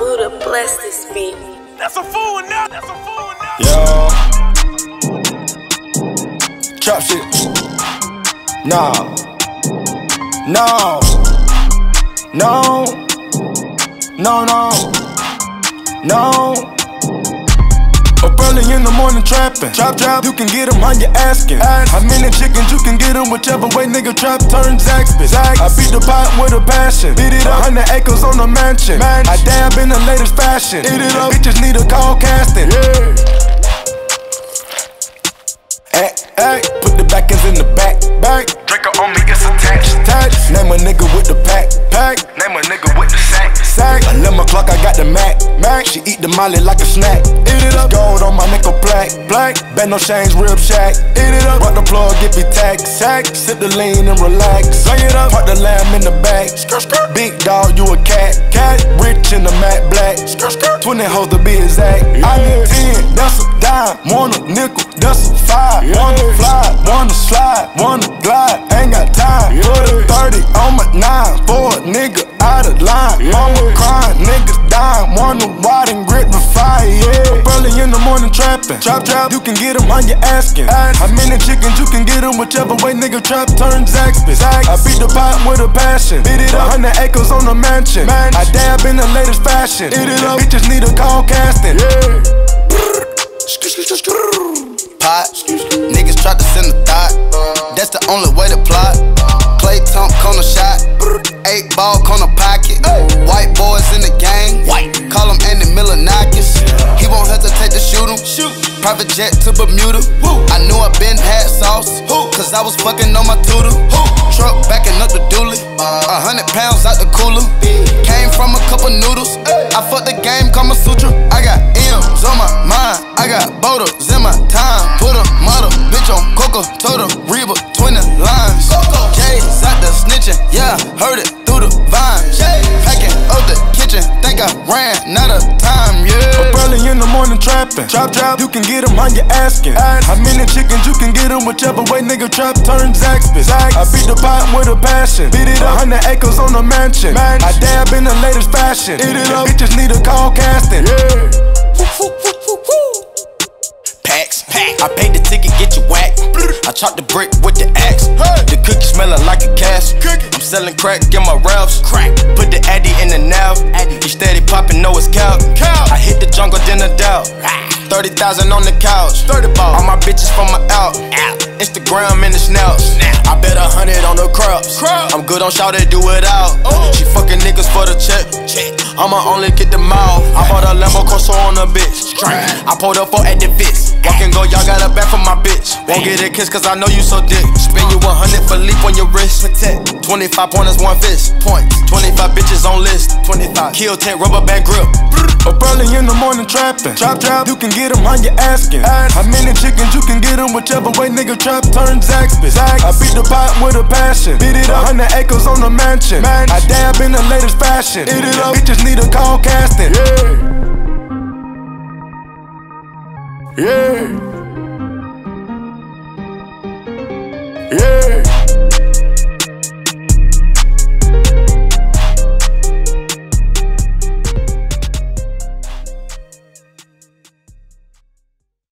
Buddha bless this beat. That's a fool now. That's a fool now. Yo, trap shit. Nah, no, no, no, no, no. Up early in the morning trapping. Trap, you can get 'em how you asking. How many chickens you can get 'em, whichever way nigga trap turns Zaxby's. I beat the pot with a passion. Beat it up, 100 acres on the mansion. I dab in the latest fashion. Eat it up, bitches need a call casting. Yeah. Ay, put the back ends in the back. Drinker on me, it's attached. Name a nigga with the pack. Name a nigga with the sack. 11 o'clock, I got the Mac. She eat the molly like a snack. Eat it up, gold on my nickel plaque. Bet no change, rib shack. Eat it up, rock the plug, get me tax. Sip the lean and relax. Bring it up, park the lamb in the back. Big dog, you a cat. Rich in the matte black. 20 hoes to be exact. I need 10, that's a dime. Want a nickel, that's a 5. Wanna fly, wanna slide, wanna glide. Ain't got time. Put a 30 on my 9 for a nigga out of line. Mama crying, niggas dying. Wanna ride and grip the fire, yeah. Early in the morning trapping. Trap, you can get 'em how you asking. How many chickens you can get 'em, whichever way nigga trap turns Zaxby's. I beat the pot with a passion. Beat it up, 100 acres on the mansion. I dab in the latest fashion. Eat it up, bitches need a call casting. Yeah. Pot, niggas try to send a thought. That's the only way to plot. Clay Tunk on the shot. 8 ball on the pocket. White boys in the gang. Call him Andy Milonakis. He won't hesitate to shoot him. Private jet to Bermuda. I knew I been had sauce. Cause I was fucking on my tutor. Truck backing up the dually. 100 pounds out the cooler. Came from a couple noodles. I fucked the game, Kama Sutra. I got M's on my mind. I got boulders in my time. Put a mother bitch on Coca, told her Reba, 20 lines. J's out the snitching, yeah, heard it through the vines. Packing up the kitchen, think I ran out of time, yeah. Up early in the morning trapping. Trap, you can get 'em how you asking. How many chickens you can get 'em, whichever way nigga trap turns Zaxby's. I beat the pot with a passion. Beat it up, 100 acres on the mansion. I dab in the latest fashion. Eat it up, bitches need a call casting. Yeah. Packs. I paid the ticket, get you whacked. I chopped the brick with the axe. The cookie smelling like a cash. I'm selling crack in my raps. Put the addy in the nav. He steady popping, know it's cow. I hit the jungle, then a doubt. 30,000 on the couch. All my bitches from my out. Instagram in the snouts. I bet 100 on the crops. I'm good on shout, they do it out. She fucking niggas for the check. I'ma only get the mouth. I bought a Lambo Corso on a bitch. I pulled up for at the Fitz. Walk and go, y'all got a back for my bitch. Won't get a kiss cause I know you so dick. Spin you 100 for leap on your wrist. 25 pointers, 1 fist. 25 bitches on list. 25 kill 10 rubber band grip. Up early in the morning trapping. Trap, you can get 'em how you asking. How many chickens you can get 'em, whichever way nigga trap turns Zaxby's. I beat the pot with a passion. Beat it up, 100 acres on the mansion. I dab in the latest fashion. Eat it up, bitches need a call casting. Yeah.